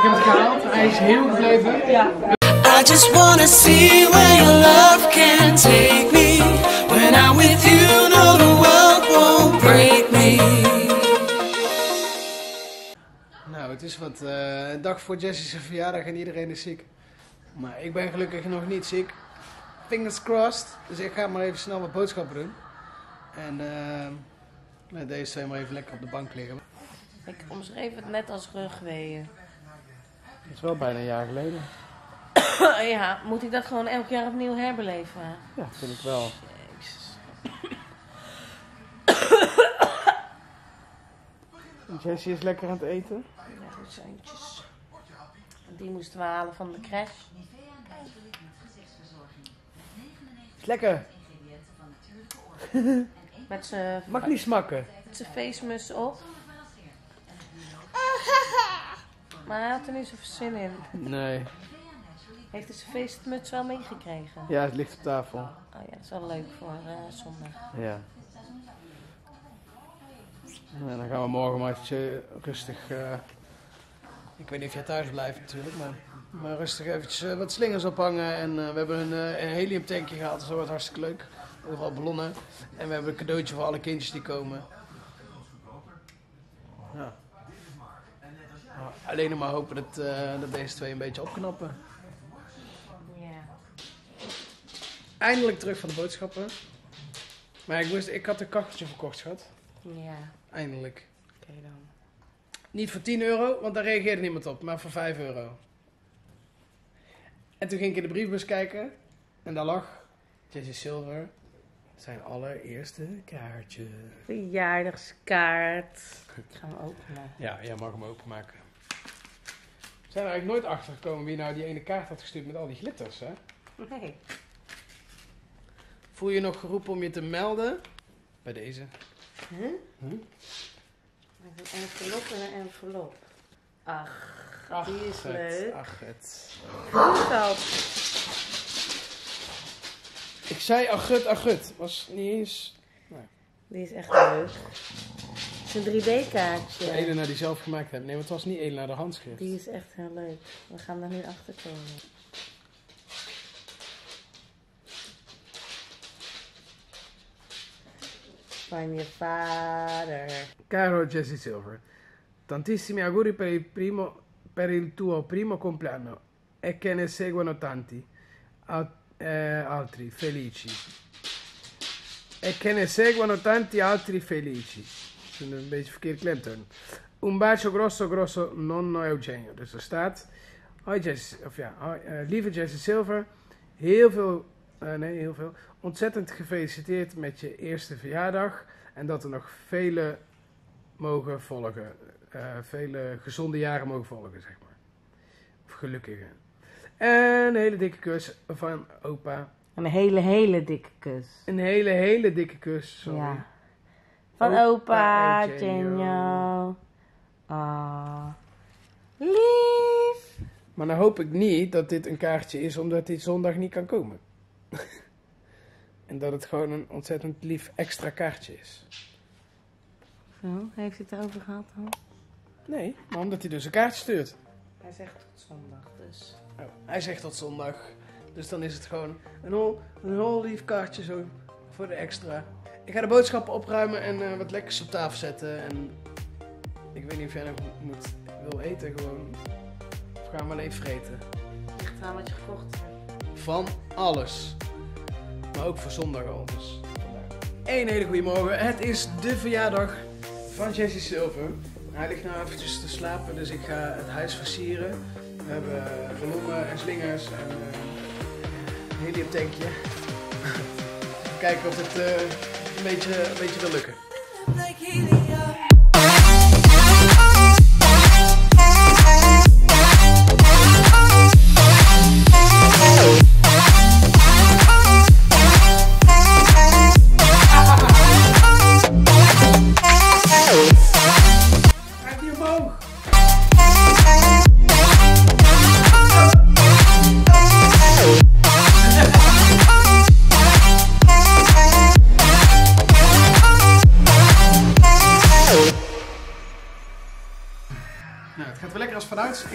heb het gehaald. Hij is heel gebleven. Ja. I just wanna see where your love can take me. When I'm with you, no, the world won't break me. Nou, het is wat een dag voor Jessie's verjaardag en iedereen is ziek. Maar ik ben gelukkig nog niet ziek. Fingers crossed. Dus ik ga maar even snel wat boodschappen doen. En deze twee maar even lekker op de bank liggen. Ik omschreef het net als rugweeën. Dat is wel bijna een jaar geleden. Ja, moet ik dat gewoon elk jaar opnieuw herbeleven? Ja, vind ik wel. Jezus. Jessie is lekker aan het eten. Ja, goed zoontjes. Die moesten we halen van de crash. Is lekker. Met zijn Mag niet smakken. feestmus op. Maar hij had er niet zoveel zin in. Nee. Heeft hij zijn feestmuts wel meegekregen? Ja, het ligt op tafel. Oh ja, dat is wel leuk voor zondag. Ja. En dan gaan we morgen maar rustig... ik weet niet of jij thuis blijft natuurlijk, maar rustig eventjes wat slingers ophangen. En we hebben een heliumtankje gehaald, dat wordt hartstikke leuk. Overal ballonnen. En we hebben een cadeautje voor alle kindjes die komen. Ja. Alleen nog maar hopen dat deze twee een beetje opknappen. Ja. Eindelijk terug van de boodschappen. Maar ik had een kacheltje verkocht, schat. Ja. Eindelijk. Oké dan. Niet voor €10, want daar reageerde niemand op, maar voor €5. En toen ging ik in de brievenbus kijken en daar lag Jessie Silver, zijn allereerste kaartje. Verjaardagskaart. Ik ga hem openen. Ja, jij mag hem openmaken. We zijn er eigenlijk nooit achter gekomen wie nou die ene kaart had gestuurd met al die glitters, hè? Nee. Voel je nog geroepen om je te melden? Bij deze. Huh? Een envelop en een envelop. Ach, die is leuk. Ach, het. Goed dat. Ik zei agut. Was niet eens... Nee. Die is echt leuk. Het is een 3D-kaartje. Elena die zelf gemaakt heeft. Nee, want het was niet Elena de handschrift. Die is echt heel leuk. We gaan daar nu achter komen. Van je vader. Caro Jessie Silver, tantissimi auguri per il tuo primo compleanno e che ne seguano tanti altri felici. E che ne seguano tanti altri felici. Een beetje verkeerde klemtoon. Un bacio grosso nonno Eugenio. Dus er staat, lieve Jessie Silver, heel veel, ontzettend gefeliciteerd met je eerste verjaardag. En dat er nog vele mogen volgen. Vele gezonde jaren mogen volgen, zeg maar. Of gelukkige. En een hele dikke kus van opa. Een hele dikke kus. Een hele dikke kus, sorry. Ja. Van opa Eugenio. Eugenio. Ah. Lief. Maar dan hoop ik niet dat dit een kaartje is omdat hij zondag niet kan komen. En dat het gewoon een ontzettend lief extra kaartje is. Zo, heeft hij het erover gehad dan? Nee, maar omdat hij dus een kaartje stuurt. Hij zegt tot zondag dus. Oh, hij zegt tot zondag. Dus dan is het gewoon een heel lief kaartje zo voor de extra. Ik ga de boodschappen opruimen en wat lekkers op tafel zetten. En ik weet niet of jij nog wil eten gewoon. Of gaan we alleen vreten? Ligt eraan wat je gekocht hebt. Van alles. Maar ook voor zondag al. Dus een hele goede morgen. Het is de verjaardag van Jessie Silver. Hij ligt nou eventjes te slapen, dus ik ga het huis versieren. We hebben ballonnen en slingers en een heliumtankje. Kijken of het een beetje wil lukken. Gaat die omhoog?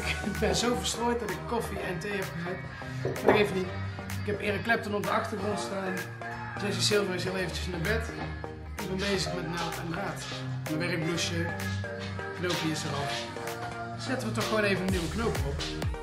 Ik ben zo verstrooid dat ik koffie en thee heb gezet. Maar dat geeft niet. Ik heb Eric Clapton op de achtergrond staan. Jesse Silver is heel eventjes naar bed. Ik ben bezig met naald en draad. Mijn werkbloesje, knoopje is eraf. Zetten we toch gewoon even een nieuwe knoop op.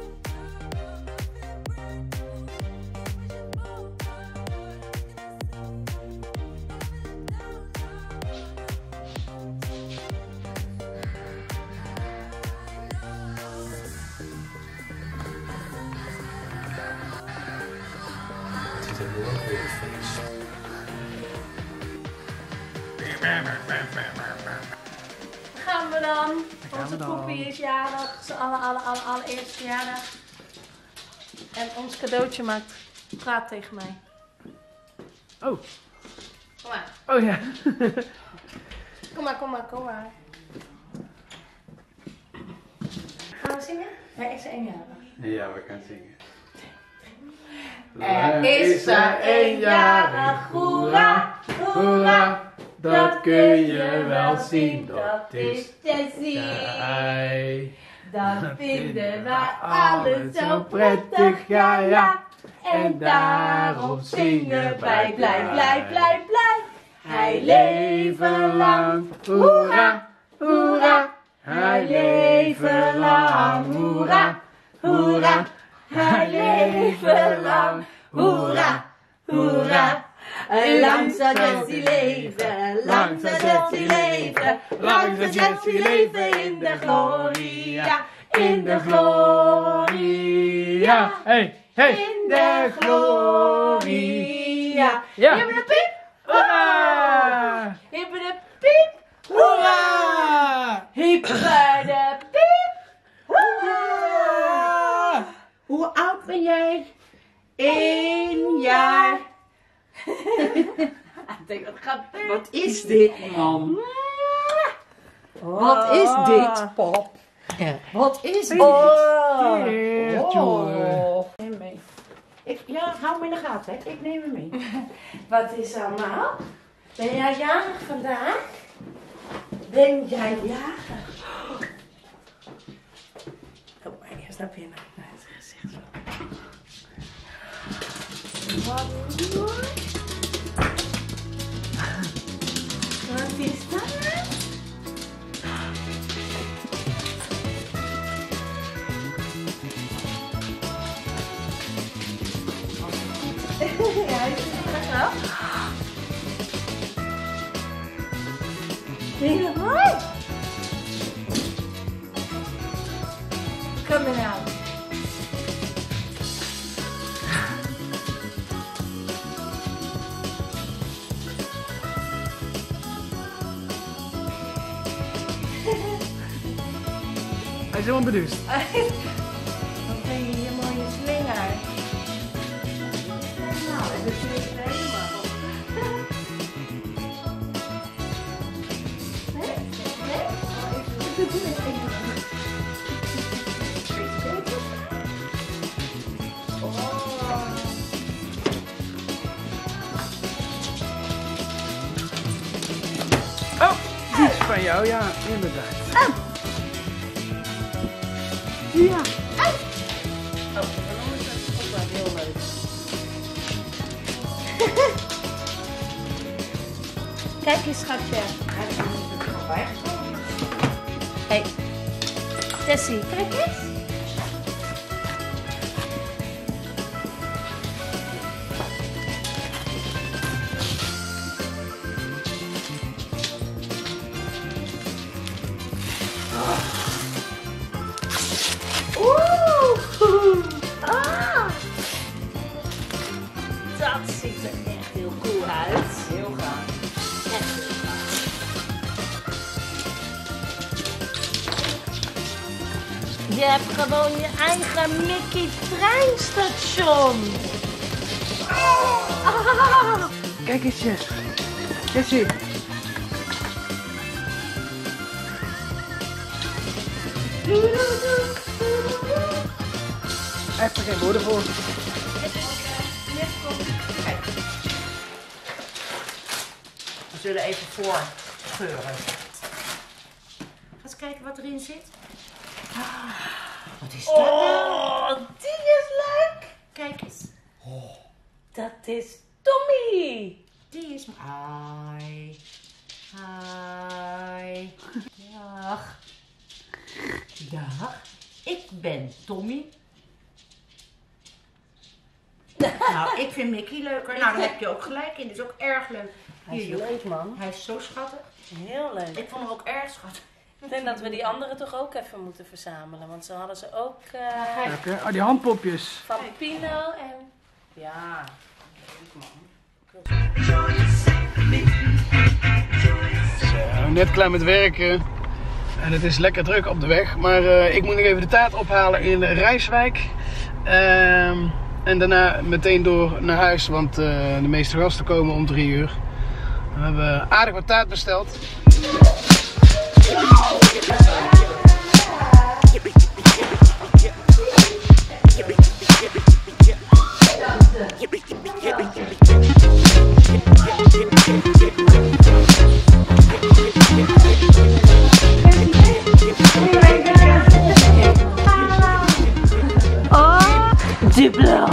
Gaan we dan? Onze poepie is jarig, zijn allereerste verjaardag. En ons cadeautje maakt praat tegen mij. Oh. Kom maar. Oh ja. Kom maar. Gaan we zingen? Hij is 1 jaar. Ja, we gaan zingen. Er is er 1 jarig, hoera, hoera. Dat kun je wel zien, dat is Jessie. jij. Dat vinden wij allen zo prettig, ja ja. En daarom zingen wij blij. Hij leven lang, hoera, hoera. Hij leven lang, hoera, hoera. Hij leven lang, hoera, hoera. Lang zal Jessie leven, lang zal Jessie leven, lang zal Jessie leven in de gloria, in de gloria, Hey. in de gloria. Ja. Hippe de piep, Hoera! hippe de piep, Hoera! hippe de piep, hoera. Hoe oud ben jij? 1 jaar. Ik denk dat gaat. Wat is dit, man? Wat is dit, pap? Ja. Wat is dit? Oh. Neem mee. Ja, hou me in de gaten, hè. Ik neem hem mee. Wat is allemaal? Ben jij jarig vandaag? Ben jij jarig? Kom maar, eerst naar binnen. Naar het gezicht zo. Wat mooi. Wat is dat? Ja, ik vind het wel. Vind je dat mooi? Kom maar nou. Hij is helemaal beduust. Wat ben je hier mooie slinger? Nou, dat is helemaal. Nee? Oh, die is van jou, ja, inderdaad. Ja. Oh, dan is het ook wel heel leuk. Kijk eens, schatje. Hey, Tessie, kijk eens. Ah! Dat ziet er echt heel cool uit. Heel gaaf. Echt heel gaaf. Je hebt gewoon je eigen Mickey treinstation. Ah! Kijk eens, Jess. Jessie. Hij heeft er geen woorden voor. Kijk. We zullen even voorgeuren. Ga eens kijken wat erin zit. Wat is dat? Oh, die is leuk. Kijk eens. Oh, Dat is Tommy. die is... Hi. Hi. Dag. Dag. Ik ben Tommy. Nou, ik vind Mickey leuker. Nou, daar heb je ook gelijk in. Dat is ook erg leuk. Hij is Hier, leuk, man. hij is zo schattig. Heel leuk. Ik vond hem ook erg schattig. Ik denk dat we die anderen toch ook even moeten verzamelen. Want zo hadden ze ook Oké. Oh, die handpopjes. van Pino en... Ja, leuk man. Zo, net klaar met werken. En het is lekker druk op de weg. Maar ik moet nog even de taart ophalen in Rijswijk. En daarna meteen door naar huis. Want de meeste gasten komen om 3 uur. We hebben aardig wat taart besteld. Oh, dubbel.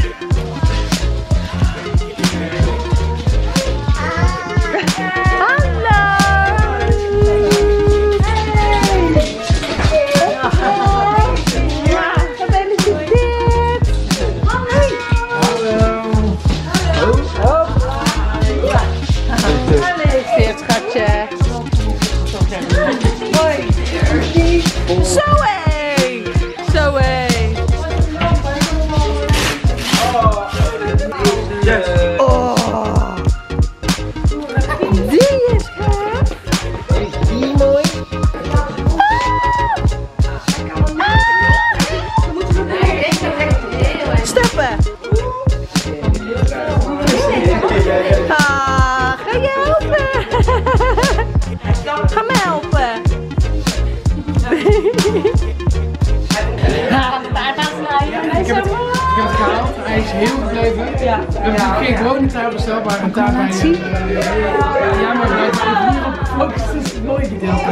Hij is heel gebleven. Ja. We hebben geen gewone taart besteld, maar een taart bij ja, maar we hebben hier op gefocust. Dat is het mooie gedeelte.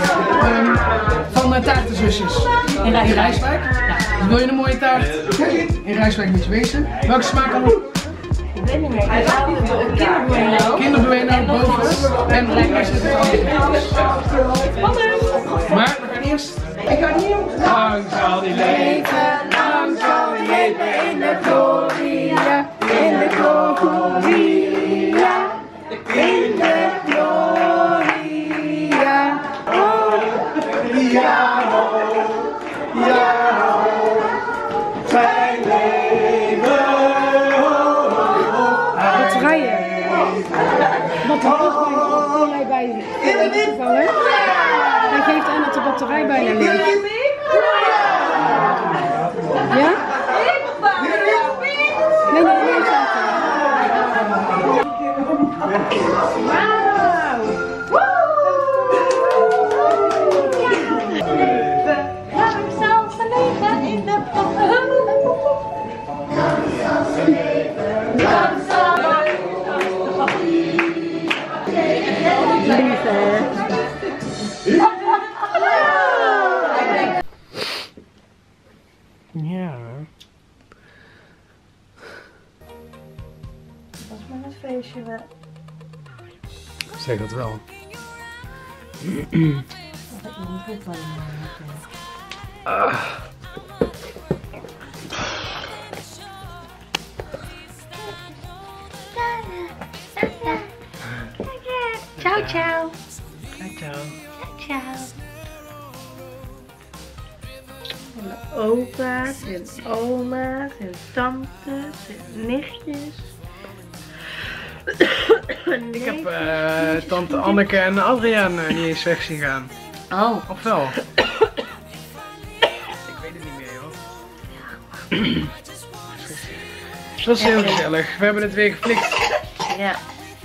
Van taartenzusjes. In Rijswijk. Dus wil je een mooie taart? In Rijswijk moet je wezen. Welke smaak dan? Ik weet niet meer. Kinderbueno. Kinderbueno boven. En lekker zit het anders. Maar we gaan eerst. Ik ga niet op. Lang zal die leven, lang zal die leven in de gloria, in de gloria, in de gloria. Oh, ja, ja, zijn leven. Batterijen. Batterij bij gevallen. Hij geeft aan dat de batterij bijna ligt. Ja? Nee, nee, nee, ja. Dat is maar een feestje wel. Zeg dat wel. Ciao, ciao. Ciao. Ciao. En de opa's en oma's en tantes en nichtjes. Ik heb tante Anneke en Adriaan niet eens weg zien gaan. Oh. Of wel? Ik weet het niet meer, joh. Het was heel gezellig. We hebben het weer geflikt. Ja.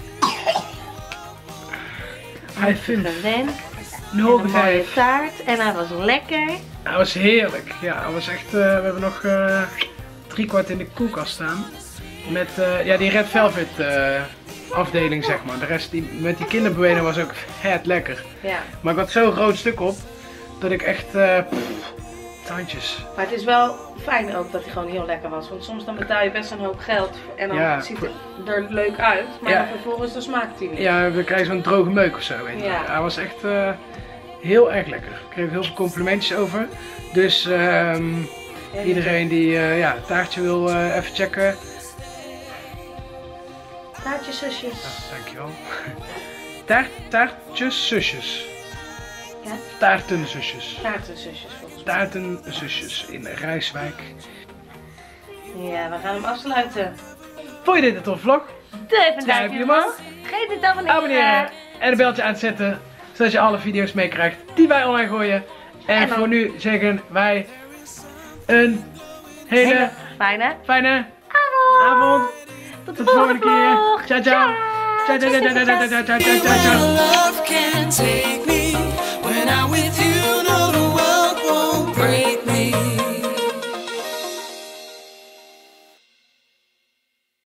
Hij vindt Gewend. een Een hoge mooie 5. taart en hij was lekker. Hij was heerlijk. Ja, hij was echt. We hebben nog 3/4 in de koelkast staan. Met ja, die Red Velvet afdeling, zeg maar. De rest met die kinderbueno was ook het lekker. Ja. Maar ik had zo'n groot stuk op dat ik echt Tandjes. Maar het is wel fijn ook dat hij gewoon heel lekker was. Want soms dan betaal je best een hoop geld en dan ziet het er leuk uit. Maar dan vervolgens dan smaakt hij niet. Ja, we krijgen zo'n droge meuk of zo. Weet je. Ja. Hij was echt heel erg lekker. Ik kreeg heel veel complimentjes over. Dus iedereen die het taartje wil even checken. Taartjes, zusjes. Ja, dankjewel. Taartjes, zusjes. Ja? Taartenzusjes. Taartenzusjes volgens mij. Taartenzusjes in Rijswijk. Ja, we gaan hem afsluiten. Vond je dit een tof vlog? Doe even een duimpje omhoog. Vergeet niet te Abonneren en een beltje aan te zetten. Zodat je alle video's meekrijgt die wij online gooien. En voor nu zeggen wij een hele fijne avond. Tot de volgende keer. Ciao, ciao. Ciao, ciao, ciao, ciao, ciao, ciao, ciao, ciao, ciao. Love can take me when I'm with you.